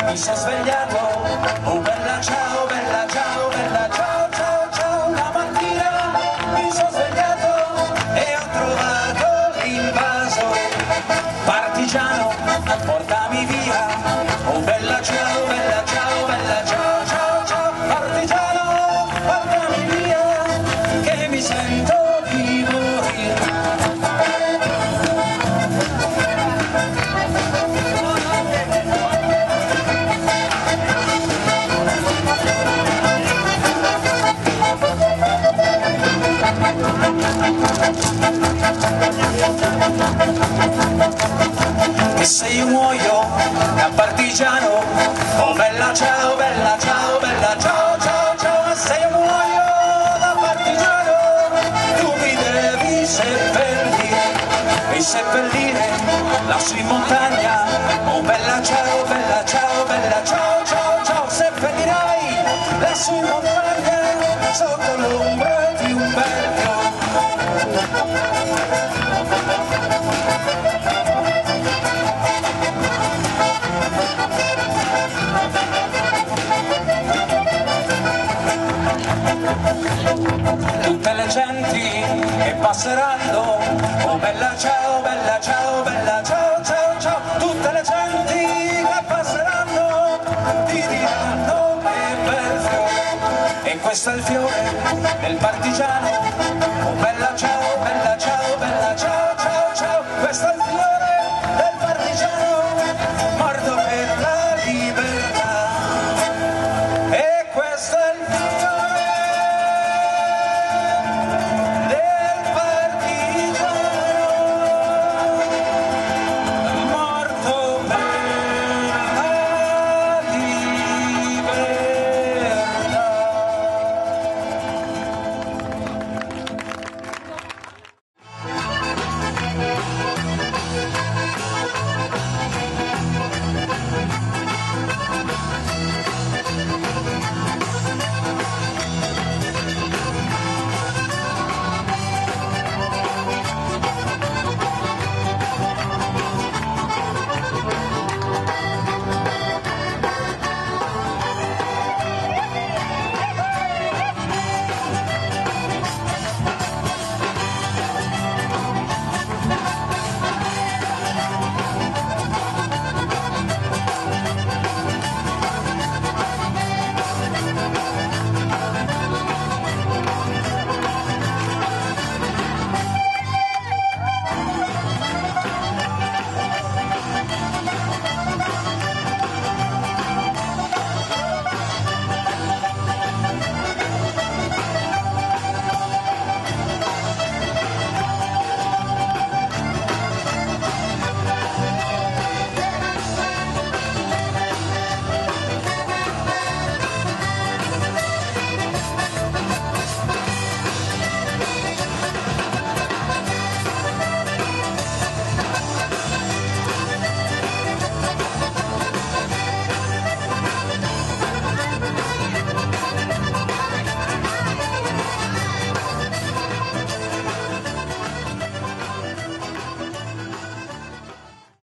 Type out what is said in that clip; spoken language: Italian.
mi sono svegliato, oh bella ciao, bella ciao, bella ciao, ciao, ciao, la mattina mi sono svegliato e ho trovato l'invaso, partigiano, portami via, oh bella ciao, bella ciao, bella ciao, ciao, ciao, partigiano, portami via, che mi sento di morire. E se io muoio da partigiano, oh bella ciao, bella ciao, bella ciao, ciao, ciao, e se io muoio da partigiano, tu mi devi seppellire, e seppellire lassù in montagna, oh bella ciao, bella ciao, bella ciao, ciao, ciao, seppellirai lassù in montagna, sotto l'ombra di un bel tutte le genti che passeranno, oh bella ciao, bella ciao, bella ciao, ciao, ciao, tutte le genti che passeranno ti diranno che bel fiore, e questo è il fiore del partigiano, oh bella ciao, bella ciao.